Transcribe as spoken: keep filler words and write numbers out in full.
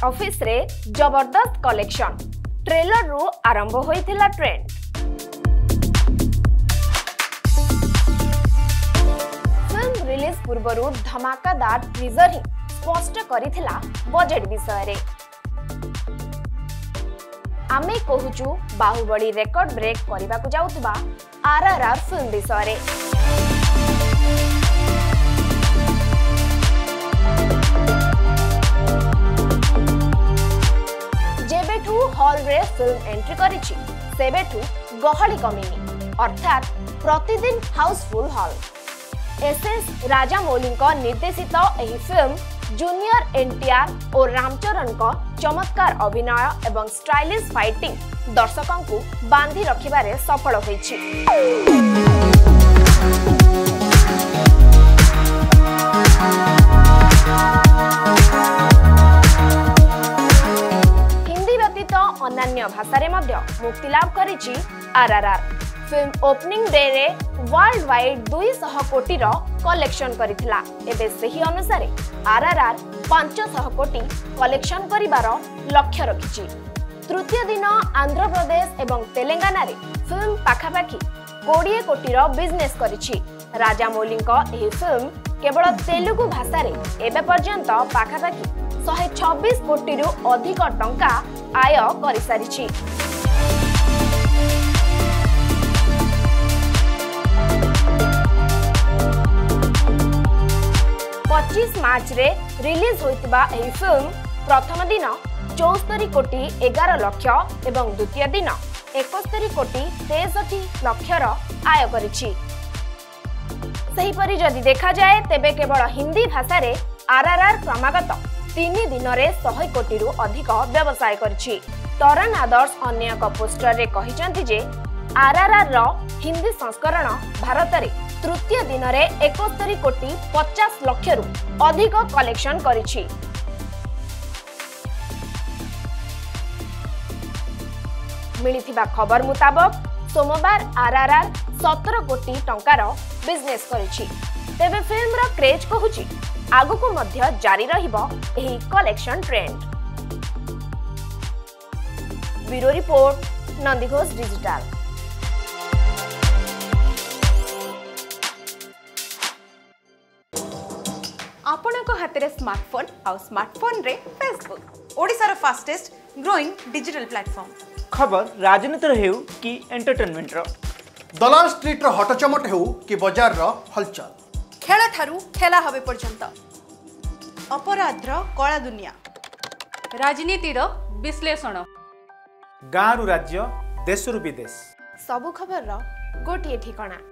Office रे जबरदस्त collection trailer रु आरंभ होइथिला ट्रेंड। फिल्म रिलीज पूर्वरु धमाकादार टीजर ही स्पष्ट करिथिला बजेट विषय रे। आमे कहूचु बाहुबली रेकॉर्ड ब्रेक करबा को जाउतबा आरआरआर फिल्म विषय रे। जेबेठू हॉल रे फिल्म एंट्री करिछि सेबेठू गहली कमिनी, अर्थात प्रतिदिन हाउसफुल हॉल। एसएस राजामौली निर्देशित एही फिल्म जूनियर एनटीआर और रामचरण को चमत्कार अभिनय एवं स्टाइलिश फाइटिंग दर्शकों को बांधी रखिबारे सफल होइछि। हिंदी व्यतीत अन्य भाषा रे मध्य मुक्ति लाभ करिछि आरआरआर। फिल्म ओपनिंग डे रे वर्ल्ड वाइड दो सौ कोटी रो कलेक्शन करिथिला। एबे सही अनुसार आरआरआर पाँच सौ कोटी कलेक्शन करिबार लक्ष्य रखिछि। तृतीय दिन आंध्र प्रदेश एवं तेलंगाना रे फिल्म पाखापाखी बीस कोटी रो बिजनेस करिछि। राजामौली को एही फिल्म केवल तेलुगु भाषा रे एबे पर्यंत पाखापाखी एक सौ छब्बीस कोटी रु अधिक टंका आय करि सारिछि। पच्चीस मार्च रे रिलीज होइतिबा एही फिल्म प्रथम दिन चौस्तरी कोटी एगार लक्ष एवं द्वितीय दिन इकहत्तर कोटी तेसठी लक्षर आय करिछि। सही परि जदि देखा जाए तेबे केवल हिंदी भाषा रे आरआरआर क्रमागत तीन दिन रे सौ कोटी रु अधिक व्यवसाय करिछि। तरण आदर्श अन्य एक पोस्टर रे कहिसंति जे आरआरआर रो हिंदी संस्करण भारत रे तृतीय दिन रे इकहत्तर कोटी पचास लक्ष रु अधिक कलेक्शन करिछि। मिलिथिबा खबर मुताबक सोमवार आरआरआर सत्रह कोटी टंकार बिजनेस करिछि। तेबे फिल्म रो क्रेज कहूछि आगु को मध्य जारी रहिबो एही collection trend. Bureau report, Nandighosh digital. आपणक हाथ स्मार्टफोन आ स्मार्टफोन रे Facebook Odisha fastest growing digital platform. खबर राजनीति हेउ कि एंटरटेनमेंट रो, दलाल स्ट्रीट रो हटचमट हेउ कि बाजार रो हलचल, खेला ठारू खेला हबे पर्यंत अपराध रो कला दुनिया, राजनीति रो विश्लेषण, गाँव रु राज्य देश रु विदेश सबु खबर रो गोटिए ठिकाना।